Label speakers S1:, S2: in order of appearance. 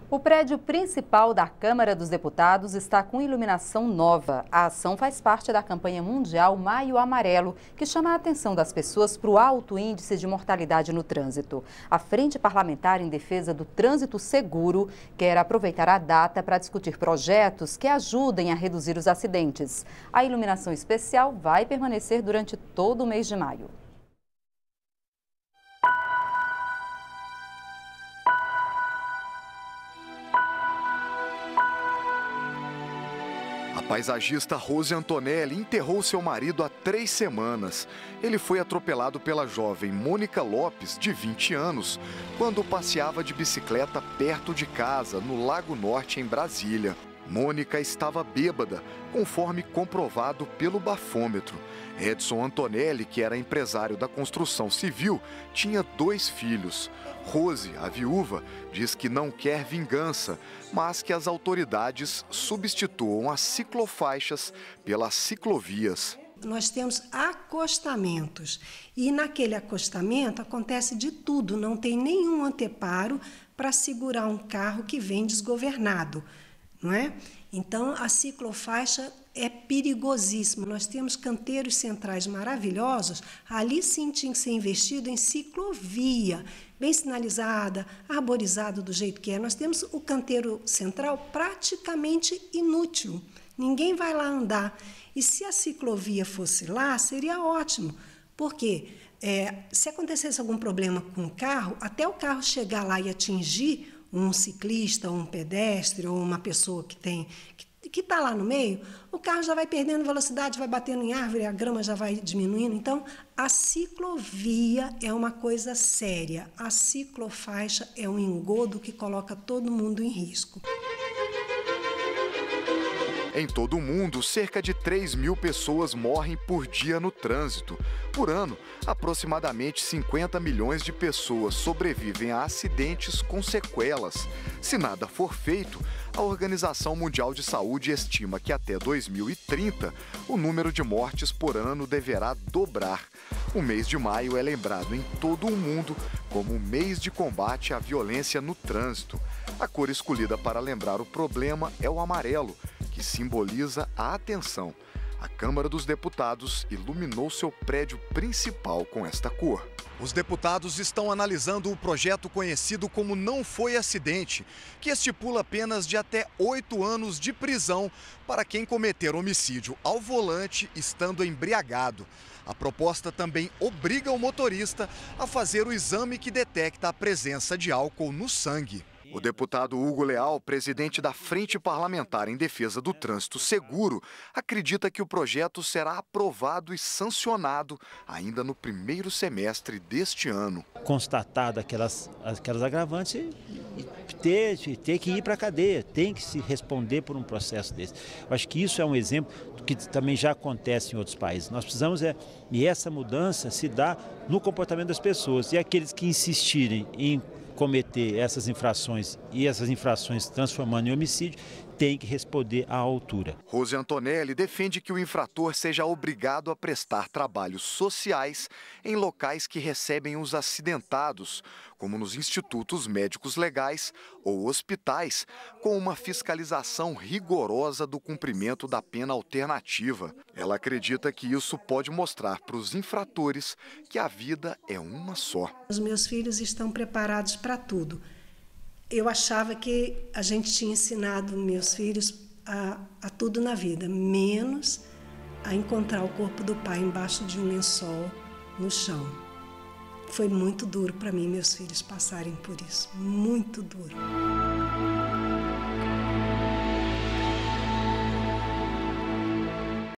S1: O prédio principal da Câmara dos Deputados está com iluminação nova. A ação faz parte da campanha mundial Maio Amarelo, que chama a atenção das pessoas para o alto índice de mortalidade no trânsito. A Frente Parlamentar em Defesa do Trânsito Seguro quer aproveitar a data para discutir projetos que ajudem a reduzir os acidentes. A iluminação especial vai permanecer durante todo o mês de maio.
S2: A paisagista Rose Antonelli enterrou seu marido há 3 semanas. Ele foi atropelado pela jovem Mônica Lopes, de 20 anos, quando passeava de bicicleta perto de casa, no Lago Norte, em Brasília. Mônica estava bêbada, conforme comprovado pelo bafômetro. Edson Antonelli, que era empresário da construção civil, tinha 2 filhos. Rose, a viúva, diz que não quer vingança, mas que as autoridades substituam as ciclofaixas pelas ciclovias.
S3: Nós temos acostamentos e naquele acostamento acontece de tudo, não tem nenhum anteparo para segurar um carro que vem desgovernado, não é? Então a ciclofaixa é perigosíssima. Nós temos canteiros centrais maravilhosos, ali sim tinha que ser investido em ciclovia, bem sinalizada, arborizado do jeito que é. Nós temos o canteiro central praticamente inútil, ninguém vai lá andar. E se a ciclovia fosse lá, seria ótimo, porque se acontecesse algum problema com o carro, até o carro chegar lá e atingir um ciclista, ou um pedestre, ou uma pessoa que está lá no meio, o carro já vai perdendo velocidade, vai batendo em árvore, a grama já vai diminuindo. Então, a ciclovia é uma coisa séria. A ciclofaixa é um engodo que coloca todo mundo em risco.
S2: Em todo o mundo, cerca de 3.000 pessoas morrem por dia no trânsito. Por ano, aproximadamente 50 milhões de pessoas sobrevivem a acidentes com sequelas. Se nada for feito, a Organização Mundial de Saúde estima que até 2030, o número de mortes por ano deverá dobrar. O mês de maio é lembrado em todo o mundo como o mês de combate à violência no trânsito. A cor escolhida para lembrar o problema é o amarelo, que simboliza a atenção. A Câmara dos Deputados iluminou seu prédio principal com esta cor. Os deputados estão analisando o projeto conhecido como Não Foi Acidente, que estipula penas de até 8 anos de prisão para quem cometer homicídio ao volante estando embriagado. A proposta também obriga o motorista a fazer o exame que detecta a presença de álcool no sangue. O deputado Hugo Leal, presidente da Frente Parlamentar em Defesa do Trânsito Seguro, acredita que o projeto será aprovado e sancionado ainda no primeiro semestre deste ano.
S4: Constatado aquelas agravantes, ter que ir para a cadeia, tem que se responder por um processo desse. Eu acho que isso é um exemplo do que também já acontece em outros países. Nós precisamos, e essa mudança se dá no comportamento das pessoas, e aqueles que insistirem em cometer essas infrações e essas infrações transformando em homicídio, tem que responder à altura.
S2: Rose Antonelli defende que o infrator seja obrigado a prestar trabalhos sociais em locais que recebem os acidentados, como nos institutos médicos legais ou hospitais, com uma fiscalização rigorosa do cumprimento da pena alternativa. Ela acredita que isso pode mostrar para os infratores que a vida é uma só.
S3: Os meus filhos estão preparados para tudo. Eu achava que a gente tinha ensinado meus filhos a tudo na vida, menos a encontrar o corpo do pai embaixo de um lençol no chão. Foi muito duro para mim, meus filhos passarem por isso, muito duro.